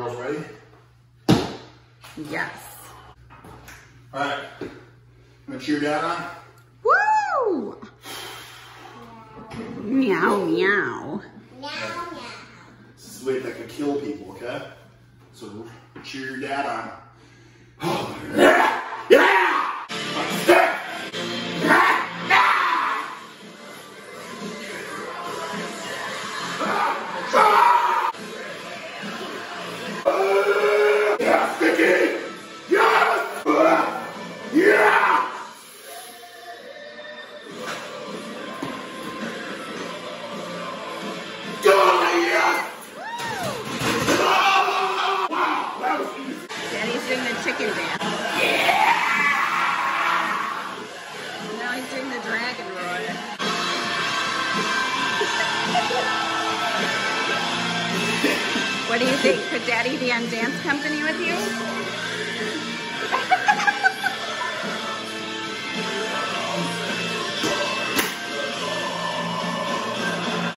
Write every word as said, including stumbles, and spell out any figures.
girls ready? Yes. All right. I'm gonna cheer dad on. Woo! Meow, meow. Meow, meow. This is the way that could kill people, okay? So cheer your dad on. Oh, yeah! Yeah! Yeah, sticky! Yes! Yeah! Oh, yes! Oh, wow, that was easy. Daddy's doing the chicken dance. Yeah! Now he's doing the dragon roar. What do you think? Could Daddy be on dance company with you?